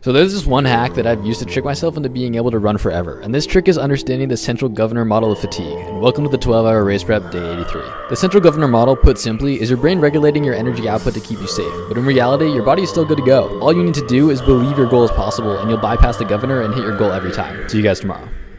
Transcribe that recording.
So there's this one hack that I've used to trick myself into being able to run forever, and this trick is understanding the central governor model of fatigue. And welcome to the 12-hour race prep, day 83. The central governor model, put simply, is your brain regulating your energy output to keep you safe, but in reality, your body is still good to go. All you need to do is believe your goal is possible, and you'll bypass the governor and hit your goal every time. See you guys tomorrow.